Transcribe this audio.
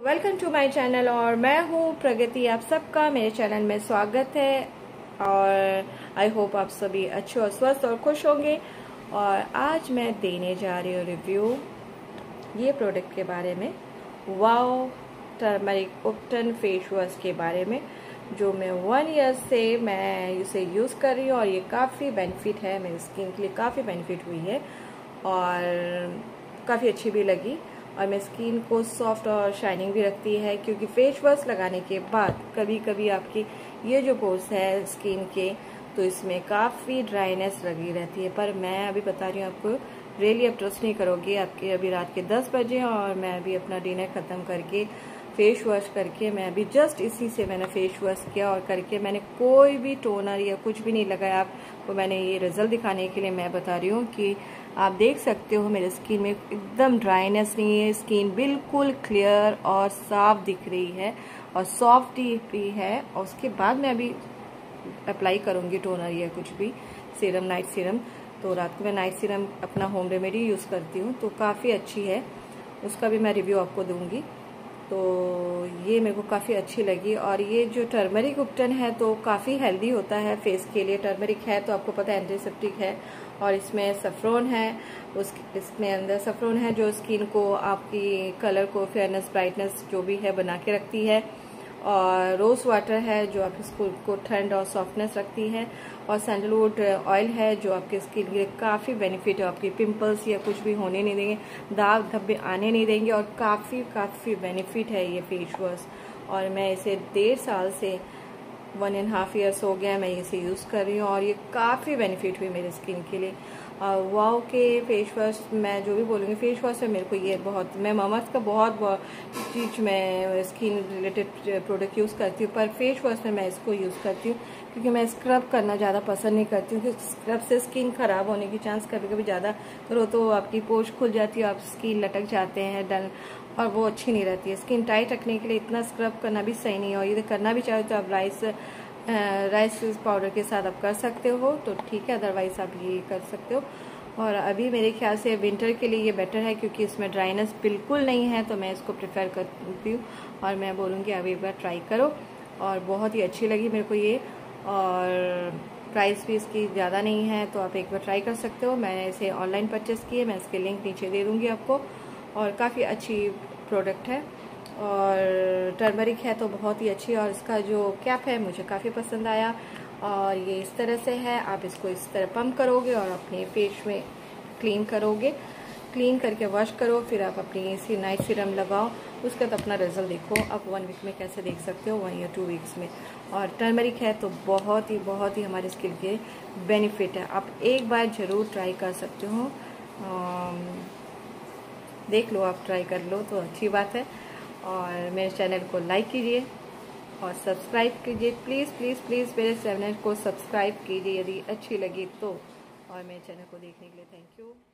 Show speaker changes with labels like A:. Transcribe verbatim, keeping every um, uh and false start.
A: Welcome to my channel और मैं हूँ प्रगति। आप सबका मेरे चैनल में स्वागत है और आई होप आप सभी अच्छे और स्वस्थ और खुश होंगे। और आज मैं देने जा रही हूँ रिव्यू ये प्रोडक्ट के बारे में, वाओ टर्मरिक उपटन फेस वॉश के बारे में, जो मैं वन ईयर से मैं इसे यूज़ कर रही हूँ और ये काफ़ी बेनिफिट है, मेरी स्किन के लिए काफ़ी बेनिफिट हुई है और काफ़ी अच्छी भी लगी। और मेरी स्किन को सॉफ्ट और शाइनिंग भी रखती है, क्योंकि फेस वॉश लगाने के बाद कभी कभी आपकी ये जो पोर्स है स्किन के, तो इसमें काफ़ी ड्राइनेस लगी रहती है। पर मैं अभी बता रही हूँ आपको, रियली आप ट्रस्ट नहीं करोगे। आपके अभी रात के दस बजे और मैं अभी अपना डिनर ख़त्म करके फेस वॉश करके मैं अभी जस्ट इसी से मैंने फेस वॉश किया और करके मैंने कोई भी टोनर या कुछ भी नहीं लगाया। आपको मैंने ये रिजल्ट दिखाने के लिए मैं बता रही हूँ कि आप देख सकते हो मेरे स्किन में एकदम ड्राइनेस नहीं है, स्किन बिल्कुल क्लियर और साफ दिख रही है और सॉफ्ट भी है। और उसके बाद मैं अभी अप्लाई करूँगी टोनर या कुछ भी सीरम, नाइट सीरम। तो रात को मैं नाइट सीरम अपना होम रेमेडी यूज़ करती हूँ, तो काफ़ी अच्छी है, उसका भी मैं रिव्यू आपको दूँगी। तो ये मेरे को काफ़ी अच्छी लगी। और ये जो टर्मरिक उपटन है तो काफ़ी हेल्दी होता है फेस के लिए। टर्मरिक है तो आपको पता है एंटीसेप्टिक है, और इसमें सफ्रोन है, उस इसमें अंदर सफ्रोन है जो स्किन को, आपकी कलर को, फेयरनेस, ब्राइटनेस जो भी है बना के रखती है। और रोज़ वाटर है जो आपकी स्किन को ठंड और सॉफ्टनेस रखती है। और सैंडलवुड ऑयल है जो आपके स्किन के लिए काफ़ी बेनिफिट है, आपकी पिंपल्स या कुछ भी होने नहीं देंगे, दाग धब्बे आने नहीं देंगे, और काफ़ी काफ़ी बेनिफिट है ये फेस वॉश। और मैं इसे डेढ़ साल से वन एंड हाफ ईयर्स हो गया मैं इसे यूज़ कर रही हूँ और ये काफ़ी बेनिफिट हुई मेरी स्किन के लिए। वाओ के फेस वॉश मैं जो भी बोलूँगी, फेस वॉश में मेरे को ये बहुत, मैं मामाअर्थ का बहुत बहुत चीज़ मैं स्किन रिलेटेड प्रोडक्ट यूज़ करती हूँ, पर फेस वॉश में मैं इसको यूज़ करती हूँ क्योंकि मैं स्क्रब करना ज़्यादा पसंद नहीं करती हूँ, क्योंकि स्क्रब से स्किन ख़राब होने की चांस कभी कभी ज़्यादा करो तो आपकी पोर्स खुल जाती है, आप स्किन लटक जाते हैं डल, और वो अच्छी नहीं रहती है। स्किन टाइट रखने के लिए इतना स्क्रब करना भी सही नहीं है, और यदि करना भी चाहो तो आप राइस राइस पाउडर के साथ आप कर सकते हो तो ठीक है, अदरवाइज आप ये कर सकते हो। और अभी मेरे ख्याल से विंटर के लिए ये बेटर है क्योंकि इसमें ड्राइनेस बिल्कुल नहीं है, तो मैं इसको प्रेफर करती हूँ और मैं बोलूँगी अभी एक बार ट्राई करो। और बहुत ही अच्छी लगी मेरे को ये, और प्राइस भी इसकी ज़्यादा नहीं है, तो आप एक बार ट्राई कर सकते हो। मैंने इसे ऑनलाइन परचेस की है, मैं इसके लिंक नीचे दे दूँगी आपको। और काफ़ी अच्छी प्रोडक्ट है और टर्मरिक है तो बहुत ही अच्छी। और इसका जो कैप है मुझे काफ़ी पसंद आया, और ये इस तरह से है, आप इसको इस तरह पंप करोगे और अपने फेस में क्लीन करोगे, क्लीन करके वॉश करो, फिर आप अपनी इसी नाइट सीरम लगाओ, उसका तो अपना रिजल्ट देखो आप वन वीक में कैसे देख सकते हो, वन या टू वीक्स में। और टर्मरिक है तो बहुत ही बहुत ही हमारे स्किन के बेनिफिट है, आप एक बार ज़रूर ट्राई कर सकते हो। देख लो, आप ट्राई कर लो तो अच्छी बात है। और मेरे चैनल को लाइक कीजिए और सब्सक्राइब कीजिए, प्लीज़ प्लीज़ प्लीज़ मेरे चैनल को सब्सक्राइब कीजिए यदि अच्छी लगी तो। और मेरे चैनल को देखने के लिए थैंक यू।